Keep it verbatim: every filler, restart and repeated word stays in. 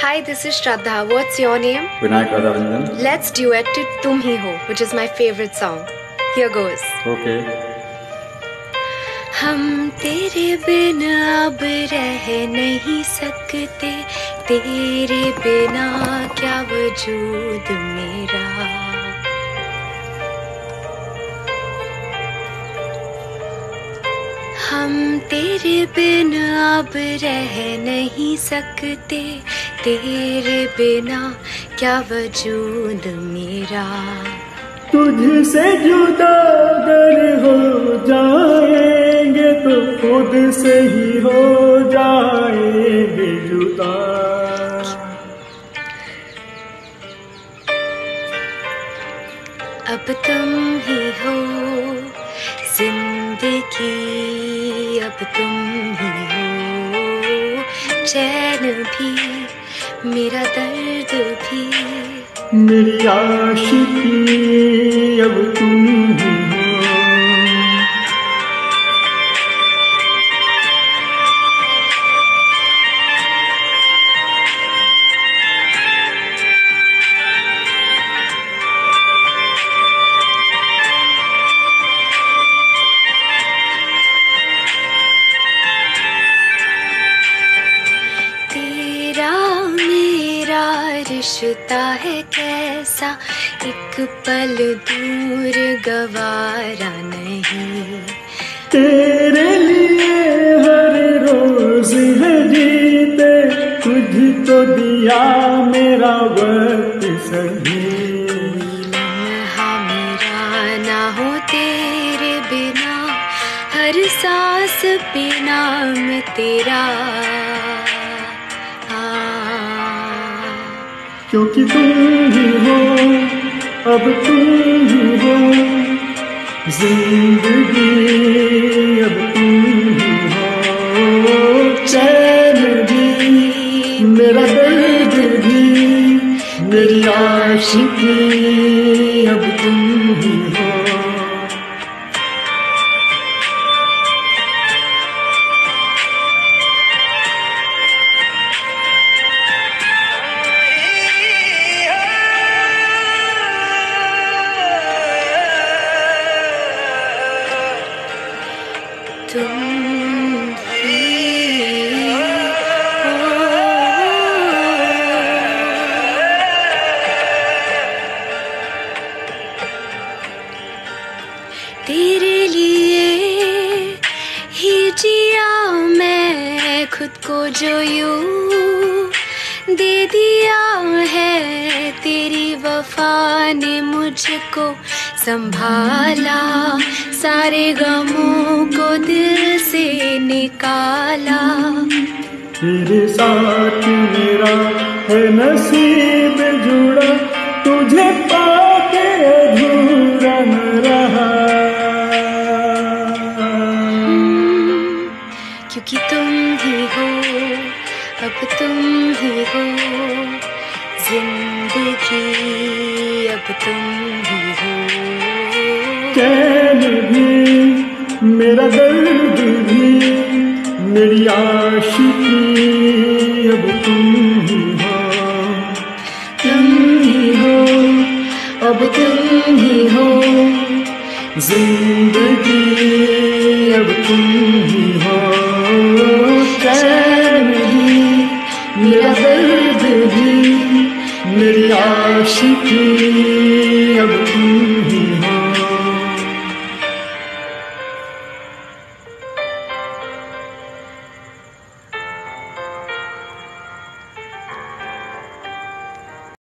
Hi, this is Shraddha. What's your name? Vinayak Radharanjan. Let's duet to Tum Hi Ho, which is my favorite song. Here goes. Okay. हम तेरे बिना अब रह नहीं सकते, तेरे बिना क्या वजूद मेरा। हम तेरे बिना अब रह नहीं सकते, तेरे बिना क्या वजूद मेरा। तुझसे जुदा अगर हो जाएंगे तो खुद से ही हो जाएंगे जुदा। अब तुम ही हो जिंदगी, अब तुम ही हो चैन भी, मेरा दर्द भी, मेरी आशिकी अब तुम ही हो। रिश्ता है कैसा, एक पल दूर गवारा नहीं। तेरे लिए हर रोज है जीते, तुझ तो दिया मेरा वक्त सही। कोई लम्हा मेरा ना हो तेरे बिना, हर सांस पे नाम तेरा। क्योंकि तुम ही हो, अब तुम ही हो जिंदगी, अब तुम ही हो चैन भी, मेरा दर्द भी, मेरी आशिकी अब तुम ही हो। तुम ही हो। तेरे लिए ही जिया मैं खुद को, जो यूं दे दिया है तेरी वफा ने मुझको संभाला, सारे गमों को दिल से निकाला। तेरे साथ मेरा है नसीब जुड़ा, तुझे पाके अधूरा न रहा। क्योंकि तुम ही हो, अब तुम ही हो जिंदगी, अब तुम ही हो चैन भी, मेरा दर्द भी, मेरी आशिकी अब तुम ही हो। तुम ही हो, अब तुम ही हो जिंदगी, अब तुम ही हो चैन भी, मेरा दर्द भी, मेरी आशिकी अब तुम